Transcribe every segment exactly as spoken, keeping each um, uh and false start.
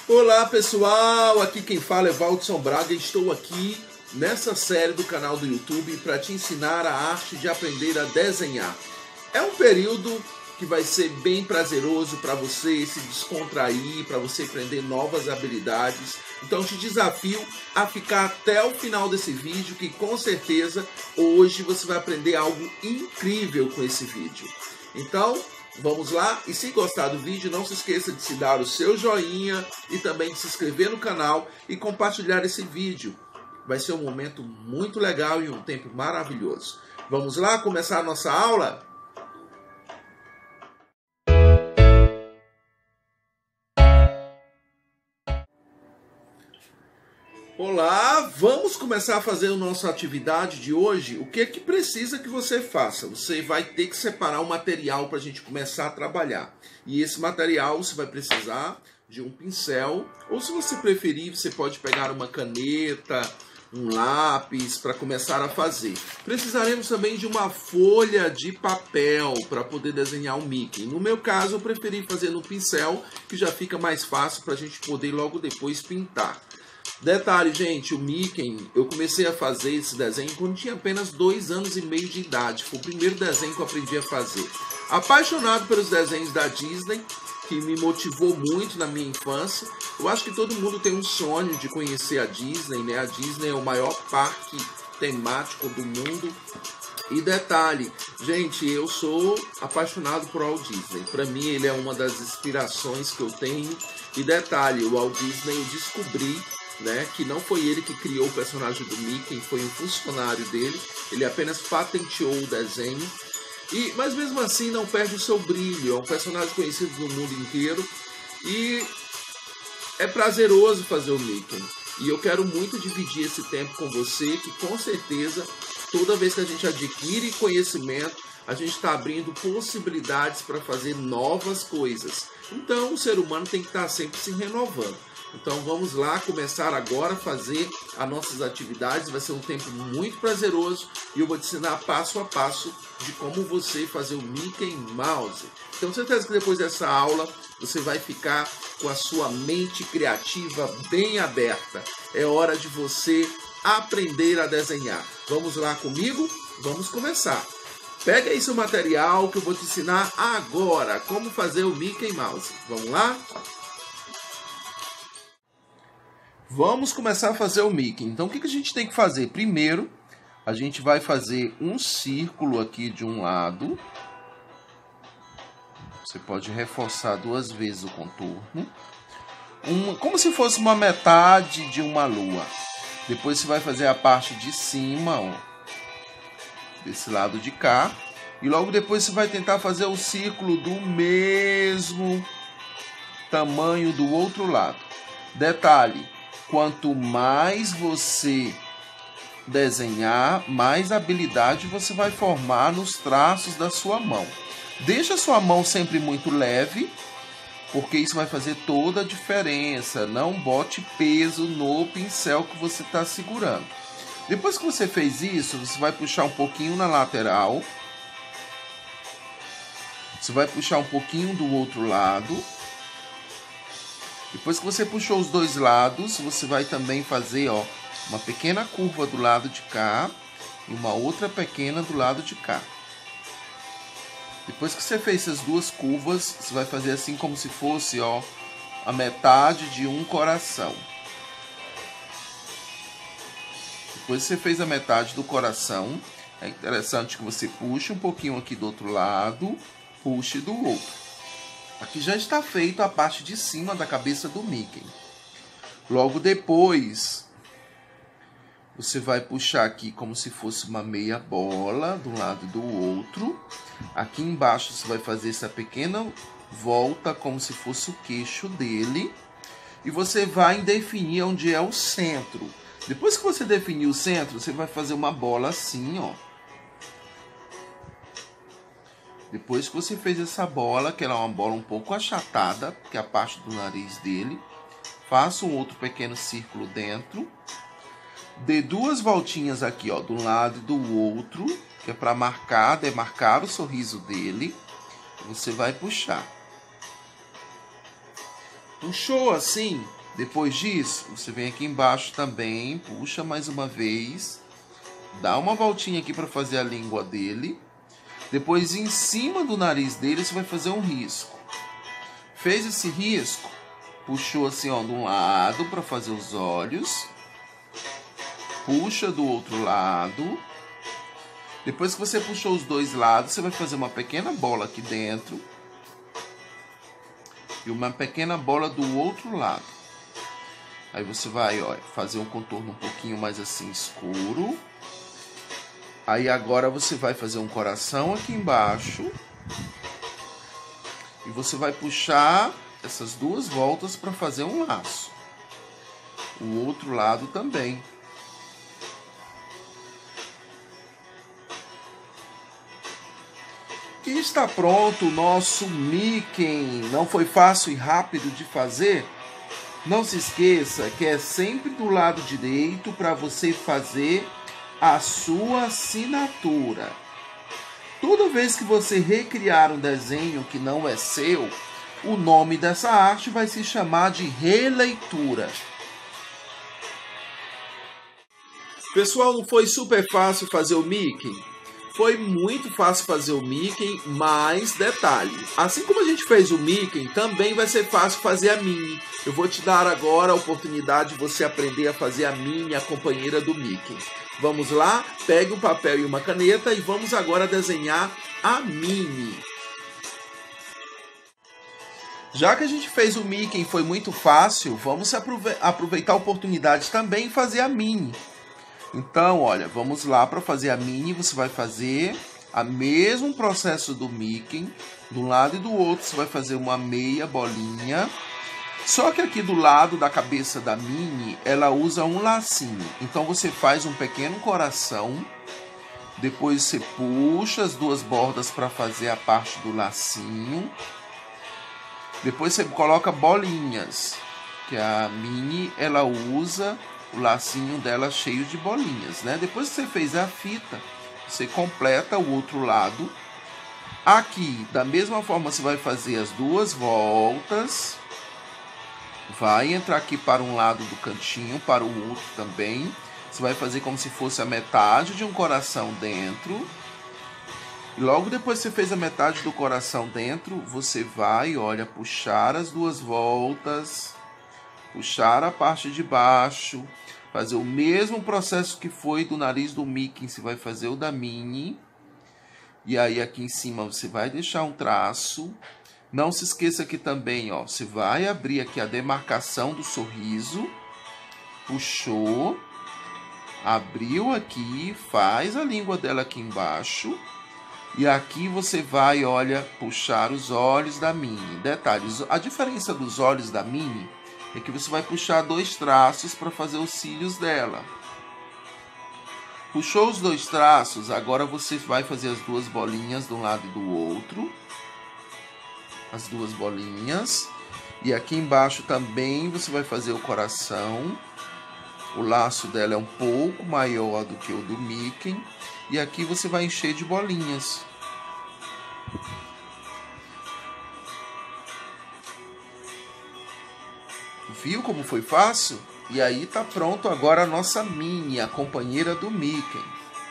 Olá pessoal, aqui quem fala é Valdson Braga e estou aqui nessa série do canal do YouTube para te ensinar a arte de aprender a desenhar. É um período que vai ser bem prazeroso para você se descontrair, para você aprender novas habilidades. Então te desafio a ficar até o final desse vídeo, que com certeza hoje você vai aprender algo incrível com esse vídeo. Então vamos lá, e se gostar do vídeo, não se esqueça de se dar o seu joinha e também de se inscrever no canal e compartilhar esse vídeo. Vai ser um momento muito legal e um tempo maravilhoso. Vamos lá começar a nossa aula? Olá, vamos começar a fazer a nossa atividade de hoje. O que é que precisa que você faça? Você vai ter que separar um material para a gente começar a trabalhar. E esse material você vai precisar de um pincel, ou se você preferir, você pode pegar uma caneta, um lápis para começar a fazer. Precisaremos também de uma folha de papel para poder desenhar o Mickey. No meu caso, eu preferi fazer no pincel, que já fica mais fácil para a gente poder logo depois pintar. Detalhe, gente, o Mickey, eu comecei a fazer esse desenho quando tinha apenas dois anos e meio de idade. Foi o primeiro desenho que eu aprendi a fazer. Apaixonado pelos desenhos da Disney, que me motivou muito na minha infância. Eu acho que todo mundo tem um sonho de conhecer a Disney, né? A Disney é o maior parque temático do mundo. E detalhe, gente, eu sou apaixonado por Walt Disney. Para mim, ele é uma das inspirações que eu tenho. E detalhe, o Walt Disney eu descobri, né, que não foi ele que criou o personagem do Mickey, foi um funcionário dele. Ele apenas patenteou o desenho. E, mas mesmo assim não perde o seu brilho. É um personagem conhecido no mundo inteiro. E é prazeroso fazer o Mickey. E eu quero muito dividir esse tempo com você, que com certeza, toda vez que a gente adquire conhecimento, a gente está abrindo possibilidades para fazer novas coisas. Então o ser humano tem que estar sempre se renovando. Então vamos lá começar agora a fazer as nossas atividades. Vai ser um tempo muito prazeroso e eu vou te ensinar passo a passo de como você fazer o Mickey Mouse. Tenho certeza que depois dessa aula você vai ficar com a sua mente criativa bem aberta. É hora de você aprender a desenhar. Vamos lá comigo? Vamos começar. Pega aí seu material que eu vou te ensinar agora como fazer o Mickey Mouse. Vamos lá? Vamos começar a fazer o Mickey. Então, o que a gente tem que fazer? Primeiro, a gente vai fazer um círculo aqui de um lado. Você pode reforçar duas vezes o contorno. Um, como se fosse uma metade de uma lua. Depois você vai fazer a parte de cima, ó, desse lado de cá. E logo depois você vai tentar fazer o círculo do mesmo tamanho do outro lado. Detalhe. Quanto mais você desenhar, mais habilidade você vai formar nos traços da sua mão. Deixa a sua mão sempre muito leve, porque isso vai fazer toda a diferença. Não bote peso no pincel que você está segurando. Depois que você fez isso, você vai puxar um pouquinho na lateral. Você vai puxar um pouquinho do outro lado. Depois que você puxou os dois lados, você vai também fazer, ó, uma pequena curva do lado de cá e uma outra pequena do lado de cá. Depois que você fez essas duas curvas, você vai fazer assim como se fosse, ó, a metade de um coração. Depois que você fez a metade do coração, é interessante que você puxe um pouquinho aqui do outro lado, puxe do outro. Aqui já está feita a parte de cima da cabeça do Mickey. Logo depois, você vai puxar aqui como se fosse uma meia bola de um lado e do outro. Aqui embaixo você vai fazer essa pequena volta como se fosse o queixo dele. E você vai definir onde é o centro. Depois que você definir o centro, você vai fazer uma bola assim, ó. Depois que você fez essa bola, que ela é uma bola um pouco achatada, que é a parte do nariz dele, faça um outro pequeno círculo dentro. Dê duas voltinhas aqui, ó, de um lado e do outro, que é para marcar, demarcar o sorriso dele. Você vai puxar. Puxou assim, Depois disso, você vem aqui embaixo também, puxa mais uma vez, dá uma voltinha aqui para fazer a língua dele. Depois, em cima do nariz dele, você vai fazer um risco. Fez esse risco, puxou assim, ó, de um lado para fazer os olhos. Puxa do outro lado. Depois que você puxou os dois lados, você vai fazer uma pequena bola aqui dentro. E uma pequena bola do outro lado. Aí você vai, ó, fazer um contorno um pouquinho mais assim escuro. Aí agora você vai fazer um coração aqui embaixo. E você vai puxar essas duas voltas para fazer um laço. O outro lado também. Aqui está pronto o nosso Mickey. Não foi fácil e rápido de fazer? Não se esqueça que é sempre do lado direito para você fazer a sua assinatura. Toda vez que você recriar um desenho que não é seu, o nome dessa arte vai se chamar de releitura. Pessoal, não foi super fácil fazer o Mickey? Foi muito fácil fazer o Mickey, mas detalhe, assim como a gente fez o Mickey, também vai ser fácil fazer a Minnie. Eu vou te dar agora a oportunidade de você aprender a fazer a Minnie, a companheira do Mickey. Vamos lá? Pegue um papel e uma caneta e vamos agora desenhar a Minnie. Já que a gente fez o Mickey e foi muito fácil, vamos aproveitar a oportunidade também e fazer a Minnie. Então, olha, vamos lá para fazer a Minnie. Você vai fazer o mesmo processo do Mickey. De um lado e do outro você vai fazer uma meia bolinha. Só que aqui do lado da cabeça da Minnie, ela usa um lacinho. Então você faz um pequeno coração. Depois você puxa as duas bordas para fazer a parte do lacinho. Depois você coloca bolinhas. Que a Minnie, ela usa o lacinho dela cheio de bolinhas, né? Depois que você fez a fita, você completa o outro lado. Aqui, da mesma forma, você vai fazer as duas voltas. Vai entrar aqui para um lado do cantinho, para o outro também. Você vai fazer como se fosse a metade de um coração dentro. E logo depois que você fez a metade do coração dentro, você vai, olha, puxar as duas voltas. Puxar a parte de baixo, fazer o mesmo processo que foi do nariz do Mickey, você vai fazer o da Minnie. E aí aqui em cima você vai deixar um traço. Não se esqueça que também, ó, você vai abrir aqui a demarcação do sorriso. Puxou, abriu aqui, faz a língua dela aqui embaixo. E aqui você vai, olha, puxar os olhos da Minnie. Detalhes, a diferença dos olhos da Minnie é que você vai puxar dois traços para fazer os cílios dela. Puxou os dois traços, agora você vai fazer as duas bolinhas de um lado e do outro. As duas bolinhas. E aqui embaixo também você vai fazer o coração. O laço dela é um pouco maior do que o do Mickey. E aqui você vai encher de bolinhas. Viu como foi fácil? E aí tá pronto agora a nossa Minnie, a companheira do Mickey.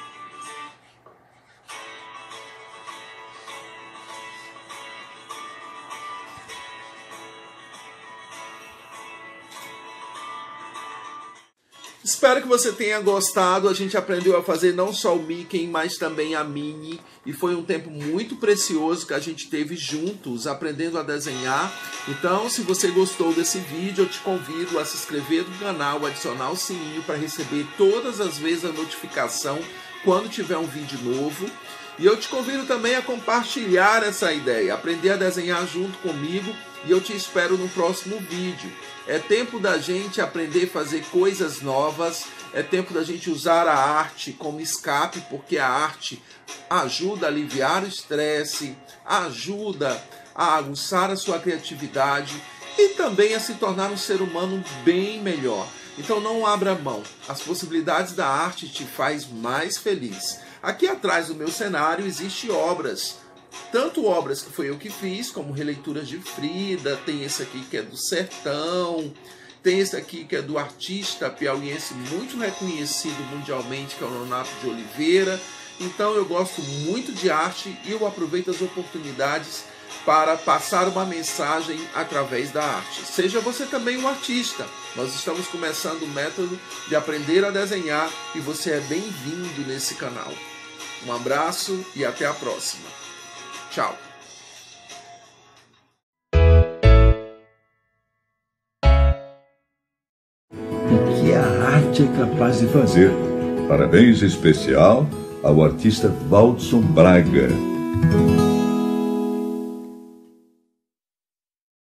Espero que você tenha gostado. A gente aprendeu a fazer não só o Mickey, mas também a Minnie. E foi um tempo muito precioso que a gente teve juntos, aprendendo a desenhar. Então, se você gostou desse vídeo, eu te convido a se inscrever no canal, adicionar o sininho para receber todas as vezes a notificação quando tiver um vídeo novo. E eu te convido também a compartilhar essa ideia, aprender a desenhar junto comigo. E eu te espero no próximo vídeo. É tempo da gente aprender a fazer coisas novas. É tempo da gente usar a arte como escape, porque a arte ajuda a aliviar o estresse, ajuda a aguçar a sua criatividade e também a se tornar um ser humano bem melhor. Então não abra mão. As possibilidades da arte te faz mais feliz. Aqui atrás do meu cenário existem obras. Tanto obras que foi eu que fiz, como releituras de Frida, tem esse aqui que é do Sertão, Tem esse aqui que é do artista piauiense muito reconhecido mundialmente, que é o Nonato de Oliveira. Então eu gosto muito de arte e eu aproveito as oportunidades para passar uma mensagem através da arte. Seja você também um artista. Nós estamos começando o método de aprender a desenhar e você é bem-vindo nesse canal. Um abraço e até a próxima. Tchau. O que a arte é capaz de fazer. Parabéns especial ao artista Valdson Braga.